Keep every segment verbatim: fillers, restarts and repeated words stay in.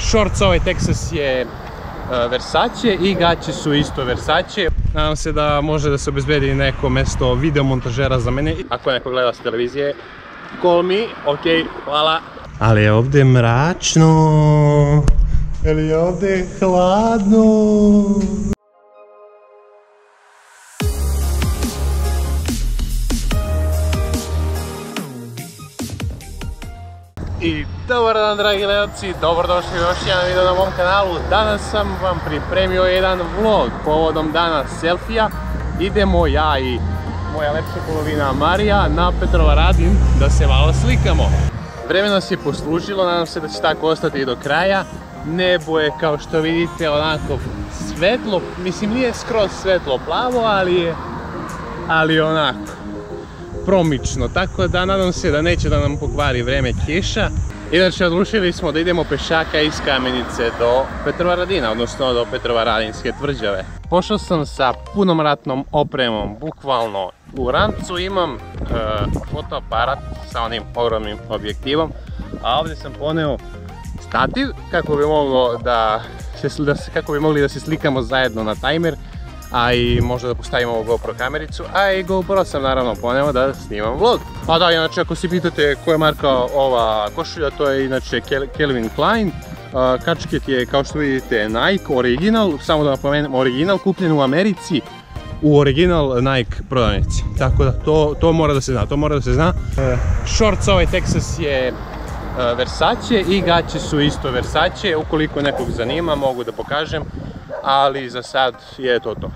Shorts ovaj Texas je Versace i gaće su isto Versace. Nadam se da može da se obezbedi neko mesto videomontažera za mene. Ako neko gleda s televizije, call me, ok, hvala. Ali je ovdje mračno, ali je ovdje hladno. I dobar dan dragi gledalci, dobrodošli u još jedan video na mom kanalu. Danas sam vam pripremio jedan vlog povodom dana selfija. Idemo ja i moja lepša polovina Marija na Petrovaradin da se malo slikamo. Vreme nas je poslužilo, nadam se da će tako ostati i do kraja. Nebo je kao što vidite onako svetlo, mislim nije skroz svetlo plavo, ali je ali onako promično, tako da nadam se da neće da nam pokvari vreme kiša. Inače odlučili smo da idemo pešaka iz Kamenice do Petrovaradina, odnosno do Petrovaradinske tvrđave. Pošao sam sa punom ratnom opremom, bukvalno u rancu imam e, fotoaparat sa onim ogromnim objektivom, a ovdje sam poneo stativ kako bi moglo da se, da se, kako bi mogli da se slikamo zajedno na tajmer, a i možda da postavimo GoPro kamericu, a i GoPro sam naravno poneo da snimam vlog. A da, inače ako si pitate koja je marka ova košulja, to je inače Calvin Klein. Kačket je kao što vidite Nike original, samo da napomenem original, kupljen u Americi u original Nike prodavnici. Tako da to, to mora da se zna, to mora da se zna. Shorts ovaj Texas je Versace i gaće su isto Versace, ukoliko nekog zanima mogu da pokažem. Ali za sad je to to.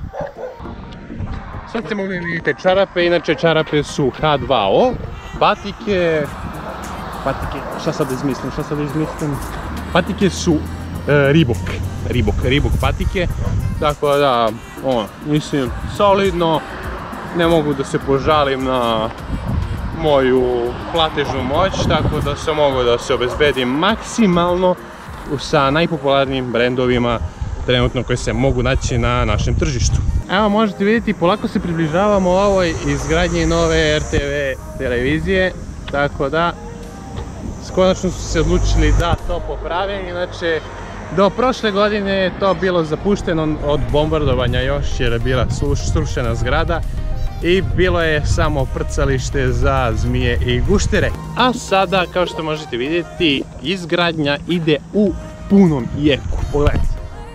Sad ste mogli vidjeti čarape, inače čarape su H dva O, patike, patike, šta sad izmislim, šta sad izmislim, patike su e, Reebok, Reebok, Reebok patike, tako da, ono, mislim, solidno, ne mogu da se požalim na moju platežnu moć, tako da sam mogu da se obezbedim maksimalno sa najpopularnijim brendovima trenutno koje se mogu naći na našem tržištu. Evo možete vidjeti, polako se približavamo ovoj izgradnji nove R T V televizije, tako da konačno su se odlučili da to poprave. Inače do prošle godine je to bilo zapušteno od bombardovanja još jer je bila srušena zgrada i bilo je samo prcalište za zmije i guštere. A sada, kao što možete vidjeti, izgradnja ide u punom jeku. Pogledajte.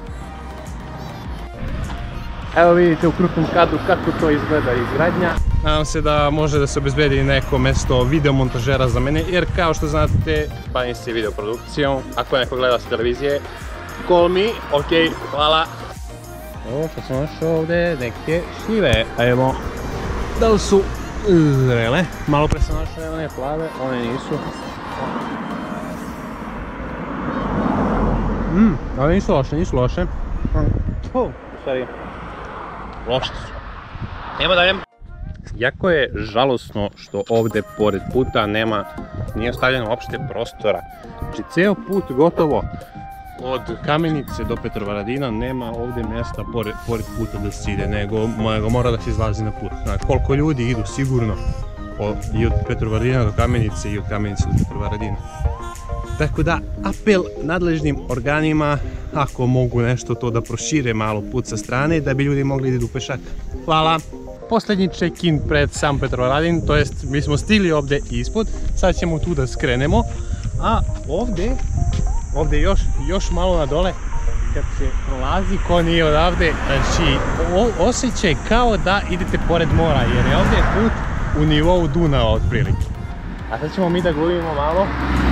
Evo vidite u krupnom kadru kako to izgleda izgradnja. Nadam se da može da se obezbedi neko mesto videomontažera za mene, jer kao što znate, bavim se videoprodukcijom. Ako neko gleda s televizije, call me, ok, hvala. Evo što sam našao ovdje neke šljive, a evo, da li su zrele? Malo pre sam našao one plave, one nisu. Mmm, one nisu loše, nisu loše. Oh, stvari. Loše su. Nemo dalje. Jako je žalosno što ovdje pored puta nema, nije ostavljeno uopšte prostora. Znači ceo put gotovo od Kamenice do Petrovaradina nema ovdje mjesta pored, pored puta da se ide, nego, nego mora da se izlazi na put. Znači koliko ljudi idu sigurno o, i od Petrovaradina do Kamenice i od Kamenice do Petrovaradina. Tako da apel nadležnim organima ako mogu nešto to da prošire malo put sa strane da bi ljudi mogli da idu pešak. Hvala! Posljednji check-in pred sam Petrovaradin, to jest mi smo stigli ovdje ispod, sad ćemo tu da skrenemo, a ovdje, ovdje još, još malo na dole kad se prolazi ko nije odavde, znači osjećaj kao da idete pored mora jer je ovdje put u nivou Dunava otprilike. A sad ćemo mi da glumimo malo.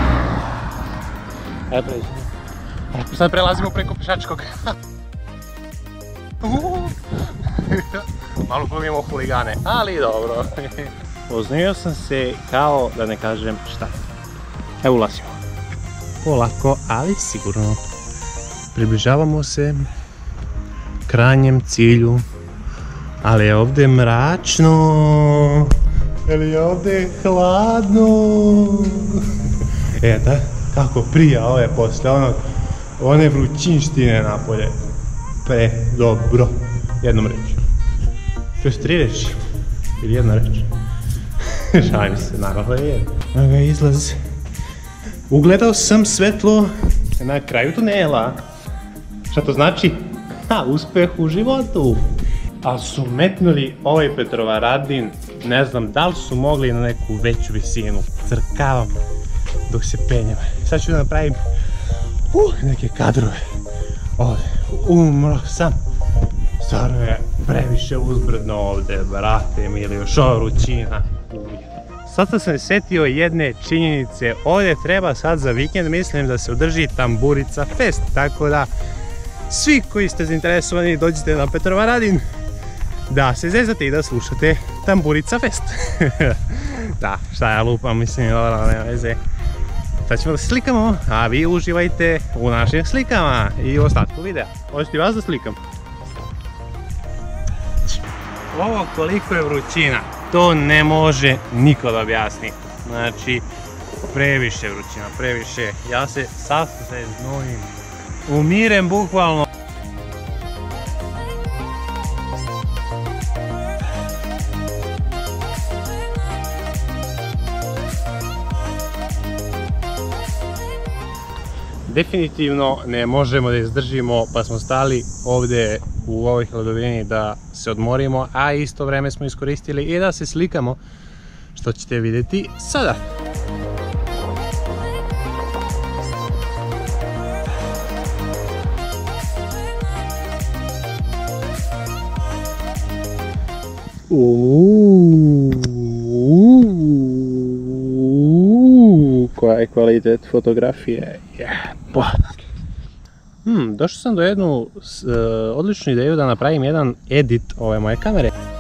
Evo pređemo. Sad prelazimo preko pešačkog. Malo glumimo huligane, ali dobro. Oznojio sam se kao da ne kažem šta. Evo ulazimo. Polako, ali sigurno. Približavamo se krajnjem cilju. Ali je ovdje mračno. Ali je ovdje hladno. E, da? Kako prija ove posle onog, one vrućinštine napolje. Pre, dobro. Jednom reći. To su tri reći. Ili jedna reći. Šalim se, naravno je jedna. Evo ga izlaz. Ugledao sam svetlo na kraju tunela. Šta to znači? Ha, uspeh u životu. Ali su metnuli ovaj Petrovaradin, ne znam da li su mogli na neku veću visinu. Crkavam dok se penjem. Sad ću da napravim uh, neke kadrove. Ovdje, umro sam. Stvarno je previše uzbrdno ovdje, brate mili, još ova vrućina. Sad sam se sjetio jedne činjenice, ovdje treba sad za vikend, mislim da se održi Tamburica Fest, tako da svi koji ste zainteresovani dođite na Petrovaradin da se zezate i da slušate Tamburica Fest. Da, šta ja lupam, mislim, dobro, nema veze. Sad ćemo da se slikamo, a vi uživajte u našim slikama i u ostatku videa. Hoćete vas da slikam? Ovo koliko je vrućina, to ne može niko da objasni. Znači, previše vrućina, previše. Ja se sasvim se znojim. Umirem bukvalno. Definitivno ne možemo da izdržimo, pa smo stali ovdje u ovoj hladovini da se odmorimo, a isto vreme smo iskoristili i da se slikamo, što ćete vidjeti sada. Uuuu, koja je kvalitet fotografije. Hmm, došao sam do jednu uh, odličnu ideju da napravim jedan edit ove moje kamere.